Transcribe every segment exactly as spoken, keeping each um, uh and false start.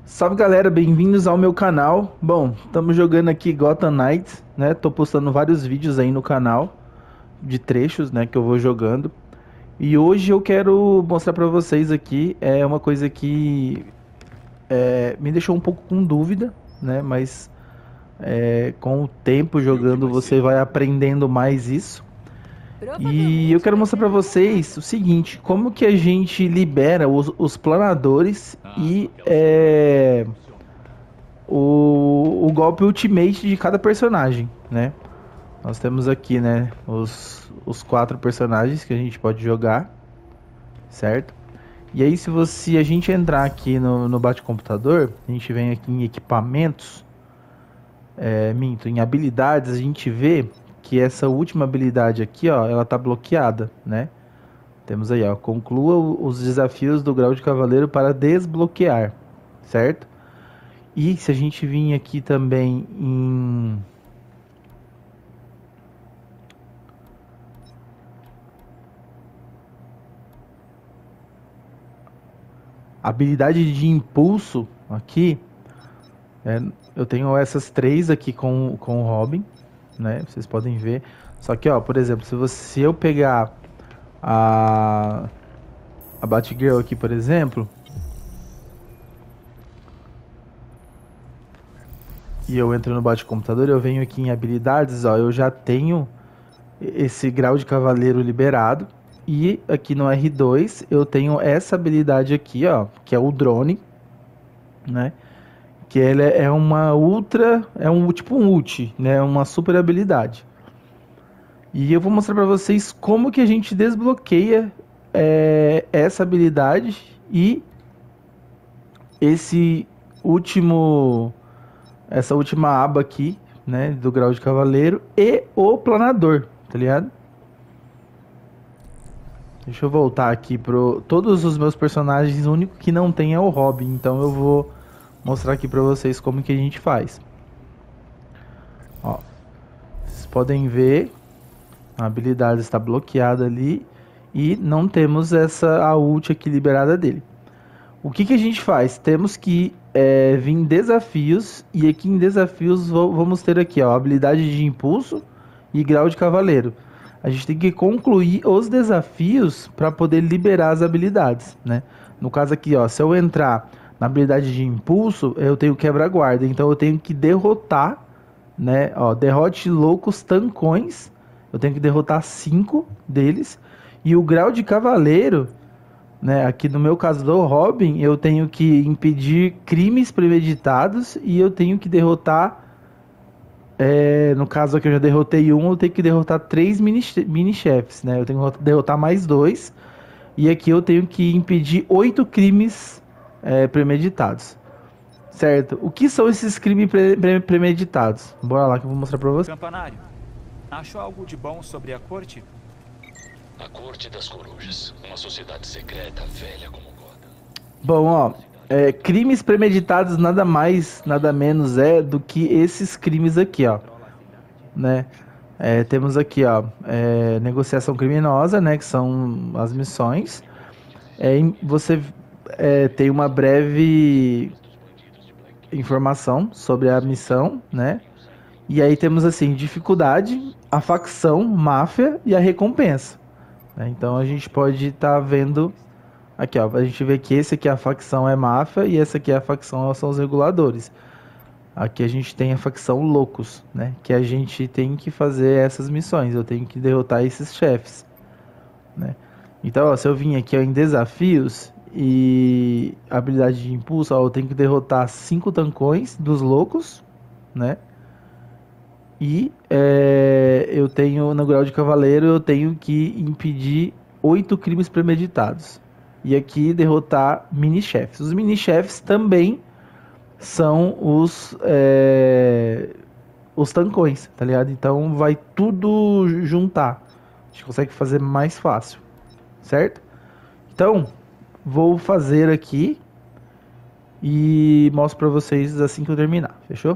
Salve galera, bem-vindos ao meu canal. Bom, estamos jogando aqui Gotham Knights, né? Tô postando vários vídeos aí no canal de trechos, né, que eu vou jogando. E hoje eu quero mostrar pra vocês aqui é uma coisa que é, me deixou um pouco com dúvida, né? Mas é, com o tempo jogando você vai aprendendo mais isso. E eu quero mostrar pra vocês o seguinte, como que a gente libera os, os planadores e é, o, o golpe ultimate de cada personagem, né? Nós temos aqui, né, os, os quatro personagens que a gente pode jogar, certo? E aí se você a gente entrar aqui no, no bate-computador, a gente vem aqui em equipamentos, é, minto, em habilidades, a gente vê que essa última habilidade aqui, ó, ela tá bloqueada, né? Temos aí, ó, conclua os desafios do grau de cavaleiro para desbloquear, certo? E se a gente vir aqui também em habilidade de impulso aqui, é, eu tenho essas três aqui com, com o Robin, né? Vocês podem ver. Só que, ó, por exemplo, se, você, se eu pegar a, a Batgirl aqui, por exemplo, e eu entro no bate-computador, eu venho aqui em habilidades, ó, eu já tenho esse grau de cavaleiro liberado. E aqui no R dois eu tenho essa habilidade aqui, ó, que é o drone, né? Que ele é uma ultra, é um tipo um ult, né? Uma super habilidade. E eu vou mostrar pra vocês como que a gente desbloqueia é, essa habilidade e esse último, essa última aba aqui, né? Do grau de cavaleiro e o planador, tá ligado? Deixa eu voltar aqui pro todos os meus personagens, o único que não tem é o Robin, então eu vou mostrar aqui pra vocês como que a gente faz. Ó, vocês podem ver, a habilidade está bloqueada ali e não temos essa a ult aqui liberada dele. O que que a gente faz? Temos que é, vir em desafios, e aqui em desafios vamos ter aqui, ó, habilidade de impulso e grau de cavaleiro. A gente tem que concluir os desafios para poder liberar as habilidades, né? No caso aqui, ó, se eu entrar na habilidade de impulso, eu tenho quebra-guarda, então eu tenho que derrotar, né? Ó, derrote loucos tancões, eu tenho que derrotar cinco deles. E o grau de cavaleiro, né? Aqui no meu caso do Robin, eu tenho que impedir crimes premeditados e eu tenho que derrotar. É, no caso aqui eu já derrotei um, eu tenho que derrotar três mini-chefes, né? Eu tenho que derrotar mais dois. E aqui eu tenho que impedir oito crimes é, premeditados. Certo? O que são esses crimes pre pre premeditados? Bora lá que eu vou mostrar pra você. Campanário, achou algo de bom sobre a corte? A Corte das Corujas, uma sociedade secreta velha como Gotham. Bom, ó, é, crimes premeditados nada mais, nada menos é do que esses crimes aqui, ó, né? É, temos aqui, ó, é, negociação criminosa, né? Que são as missões. É, você é, tem uma breve informação sobre a missão, né? E aí temos assim, dificuldade, a facção, máfia e a recompensa. Né? Então a gente pode estar tá vendo aqui, ó, a gente vê que esse aqui a facção é máfia e essa aqui a facção são os reguladores. Aqui a gente tem a facção loucos, né? Que a gente tem que fazer essas missões. Eu tenho que derrotar esses chefes, né? Então, ó, se eu vim aqui ó, em desafios e habilidade de impulso, ó, eu tenho que derrotar cinco tancões dos loucos, né? E é, eu tenho no grau de cavaleiro eu tenho que impedir oito crimes premeditados. E aqui derrotar mini-chefes. Os mini-chefes também são os é, os tancões, tá ligado? Então vai tudo juntar. A gente consegue fazer mais fácil, certo? Então, vou fazer aqui e mostro pra vocês assim que eu terminar, fechou?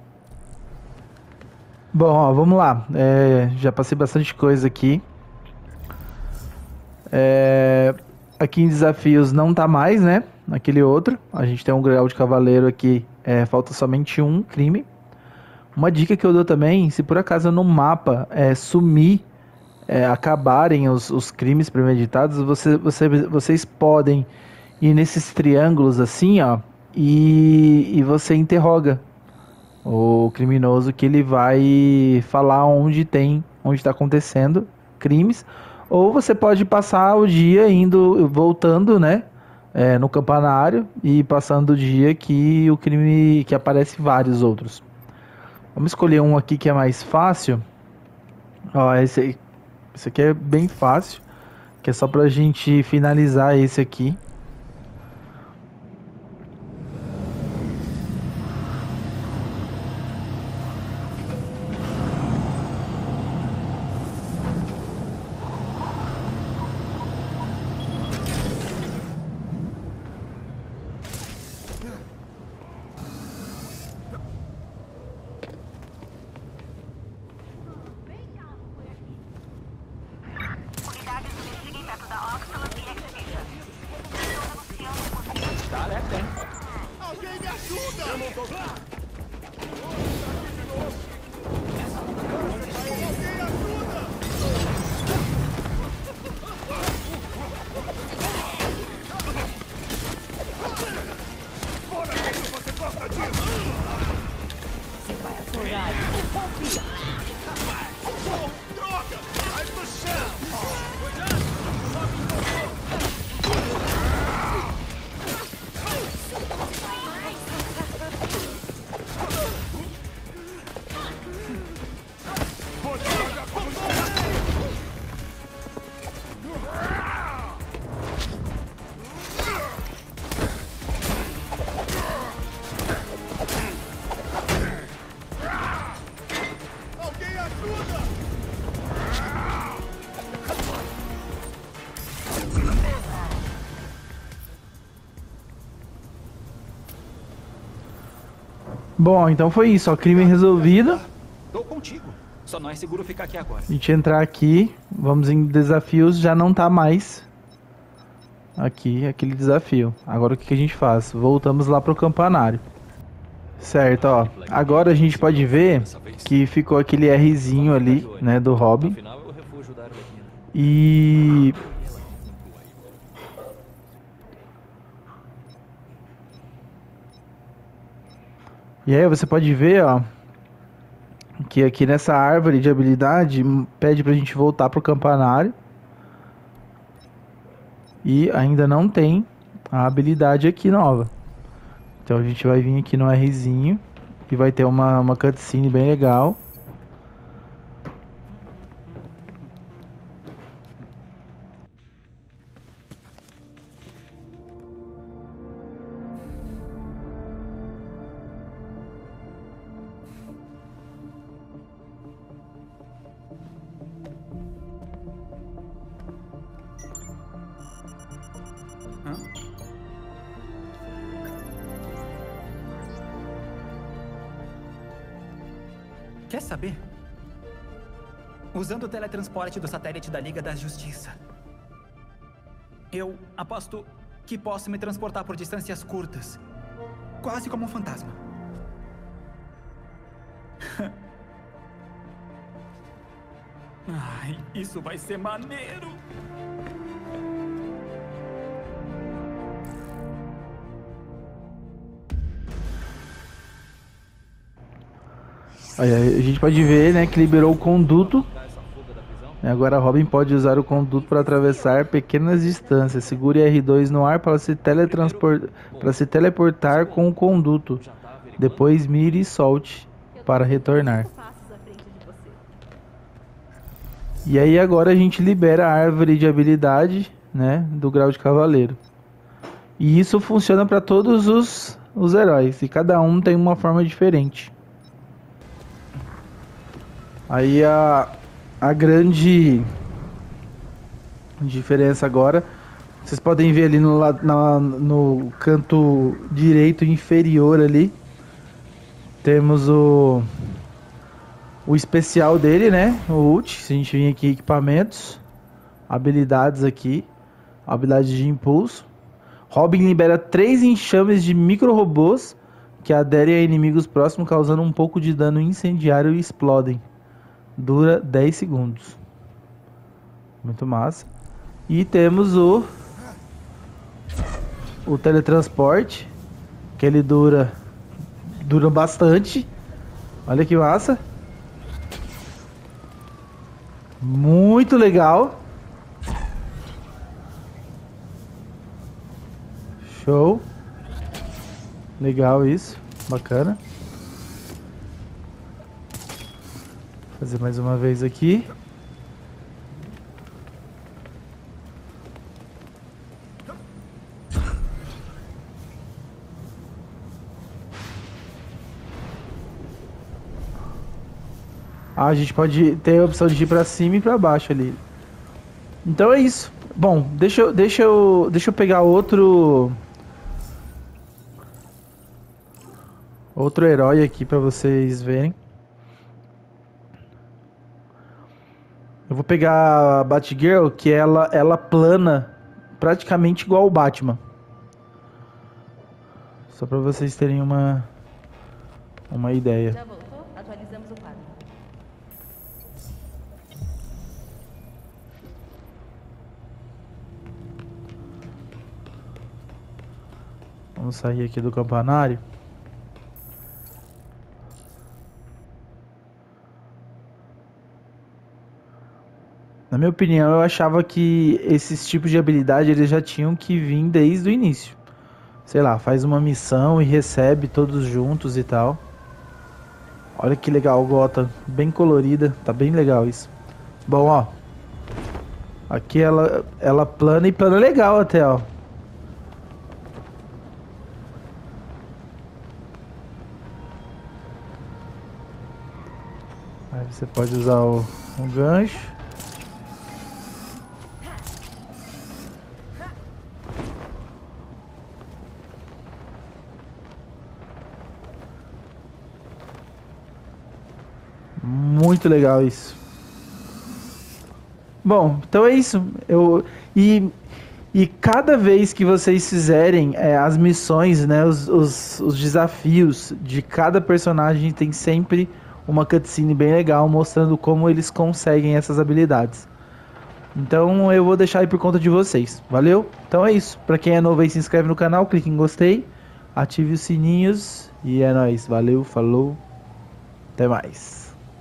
Bom, ó, vamos lá. É, já passei bastante coisa aqui. É, aqui em desafios não tá mais, né? naquele outro. A gente tem um grau de cavaleiro aqui, é, falta somente um crime. Uma dica que eu dou também, se por acaso no mapa é, sumir, é, acabarem os, os crimes premeditados, você, você, vocês podem ir nesses triângulos assim, ó, e, e você interroga o criminoso, que ele vai falar onde tem, onde está acontecendo crimes. Ou você pode passar o dia indo, voltando, né, é, no campanário e passando o dia que o crime, que aparece vários outros. Vamos escolher um aqui que é mais fácil. Ó, esse, aí, esse aqui é bem fácil, que é só pra gente finalizar esse aqui. Bom, então foi isso, ó, crime resolvido. Tô contigo. Só não é seguro ficar aqui agora. A gente entrar aqui, vamos em desafios, já não tá mais aqui aquele desafio. Agora o que, que a gente faz? Voltamos lá pro campanário. Certo, ó. Agora a gente pode ver que ficou aquele Rzinho ali, né, do Robin. E... E aí você pode ver, ó, que aqui nessa árvore de habilidade pede pra gente voltar pro campanário. E ainda não tem a habilidade aqui nova. Então a gente vai vir aqui no Rzinho e vai ter uma, uma cutscene bem legal. Quer saber? Usando o teletransporte do satélite da Liga da Justiça, eu aposto que posso me transportar por distâncias curtas, quase como um fantasma. Ai, isso vai ser maneiro! Aí a gente pode ver, né, que liberou o conduto. Agora a Robin pode usar o conduto para atravessar pequenas distâncias. Segure R dois no ar para se, teletransport... para se teleportar com o conduto. Depois mire e solte para retornar. E aí agora a gente libera a árvore de habilidade, né, do grau de cavaleiro. E isso funciona para todos os, os heróis. E cada um tem uma forma diferente. Aí a, a grande diferença agora, vocês podem ver ali no, na, no canto direito inferior ali, temos o, o especial dele, né, o ult. Se a gente vir aqui, equipamentos, habilidades aqui, habilidade de impulso. Robin libera três enxames de micro-robôs que aderem a inimigos próximos, causando um pouco de dano incendiário e explodem. Dura dez segundos. Muito massa. E temos o... O teletransporte. Que ele dura... Dura bastante. Olha que massa. Muito legal. Show. Legal isso. Bacana. Vou fazer mais uma vez aqui. Ah, a gente pode ter a opção de ir pra cima e pra baixo ali. Então é isso. Bom, deixa eu, deixa eu, deixa eu pegar outro... Outro herói aqui pra vocês verem. Eu vou pegar a Batgirl, que ela, ela plana praticamente igual o Batman. Só pra vocês terem uma, uma ideia. Já voltou? Atualizamos o quadro. Vamos sair aqui do campanário. Na minha opinião, eu achava que esses tipos de habilidade eles já tinham que vir desde o início. Sei lá, faz uma missão e recebe todos juntos e tal. Olha que legal, Gotham, bem colorida, tá bem legal isso. Bom, ó. Aqui ela, ela plana e plana legal até, ó. Aí você pode usar o, um gancho. Muito legal isso. Bom, então é isso. Eu, e, e cada vez que vocês fizerem é, as missões, né, os, os, os desafios de cada personagem, tem sempre uma cutscene bem legal mostrando como eles conseguem essas habilidades. Então eu vou deixar aí por conta de vocês. Valeu? Então é isso. Pra quem é novo aí, se inscreve no canal, clique em gostei, ative os sininhos e é nóis. Valeu, falou, até mais.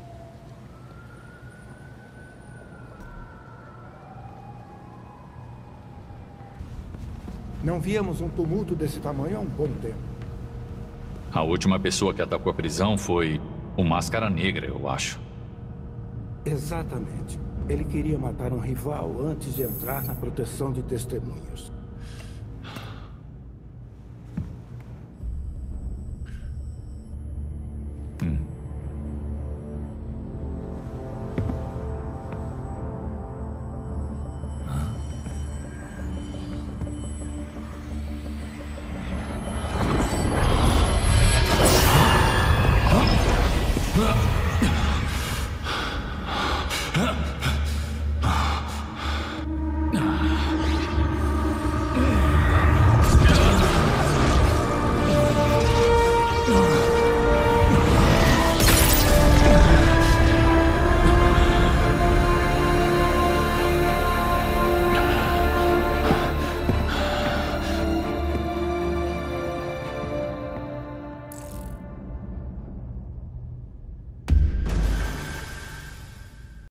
Não víamos um tumulto desse tamanho há um bom tempo. A última pessoa que atacou a prisão foi o Máscara Negra, eu acho. Exatamente. Ele queria matar um rival antes de entrar na proteção de testemunhos.